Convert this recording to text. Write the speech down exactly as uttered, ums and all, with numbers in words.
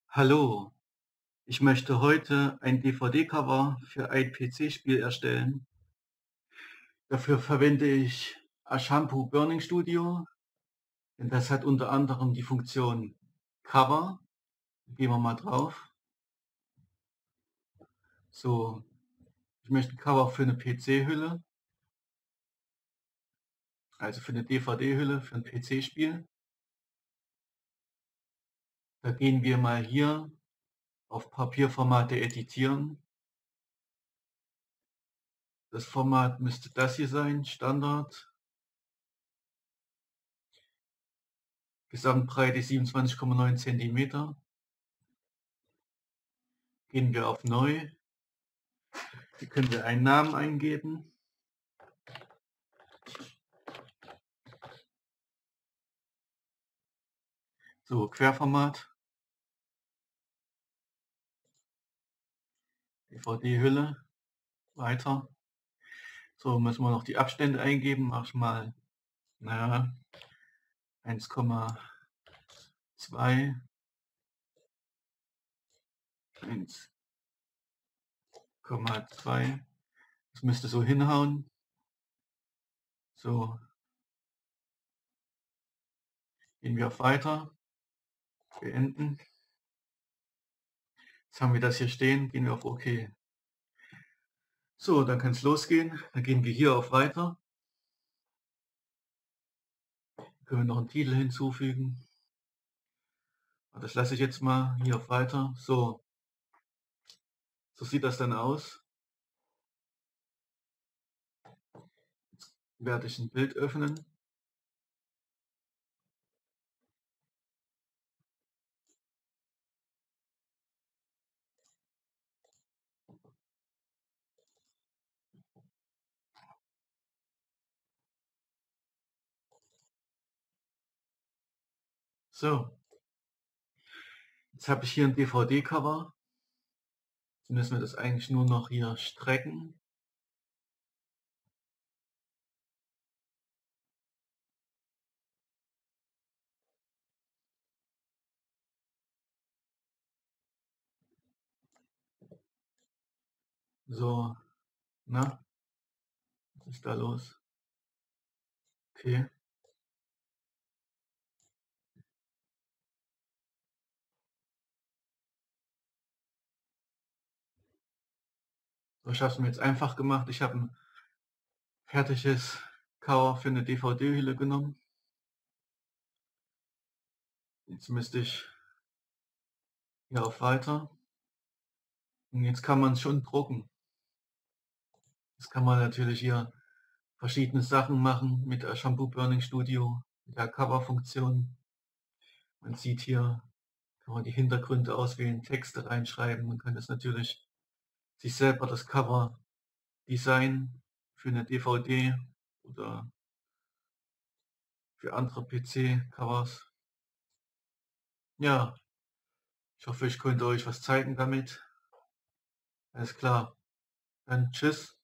Hallo, ich möchte heute ein D V D-Cover für ein P C-Spiel erstellen. Dafür verwende ich Ashampoo Burning Studio, denn das hat unter anderem die Funktion Cover. Gehen wir mal drauf. So, ich möchte ein Cover für eine P C-Hülle, also für eine D V D-Hülle für ein P C-Spiel. Da gehen wir mal hier auf Papierformate editieren. Das Format müsste das hier sein, Standard. Gesamtbreite siebenundzwanzig Komma neun Zentimeter. Gehen wir auf Neu. Hier können wir einen Namen eingeben. So, Querformat. D V D-Hülle. Weiter. So, müssen wir noch die Abstände eingeben. Mach ich mal, naja, eins Komma zwei. eins Komma zwei. Das müsste so hinhauen. So. Gehen wir auf Weiter. Beenden. Jetzt haben wir das hier stehen. Gehen wir auf OK. So, dann kann es losgehen. Dann gehen wir hier auf Weiter. Können wir noch einen Titel hinzufügen. Das lasse ich jetzt mal hier auf Weiter. So. So sieht das dann aus. Jetzt werde ich ein Bild öffnen. So. Jetzt habe ich hier ein D V D-Cover. Jetzt müssen wir das eigentlich nur noch hier strecken. So, na, was ist da los? Okay. So, ich habe es mir jetzt einfach gemacht. Ich habe ein fertiges Cover für eine D V D-Hülle genommen. Jetzt müsste ich hier auf Weiter. Und jetzt kann man es schon drucken. Jetzt kann man natürlich hier verschiedene Sachen machen mit der Shampoo Burning Studio, mit der Cover-Funktion. Man sieht hier, kann man die Hintergründe auswählen, Texte reinschreiben. Man kann das natürlich sich selber das Cover designen für eine D V D oder für andere P C-Covers. Ja, ich hoffe, ich konnte euch was zeigen damit. Alles klar. Dann tschüss.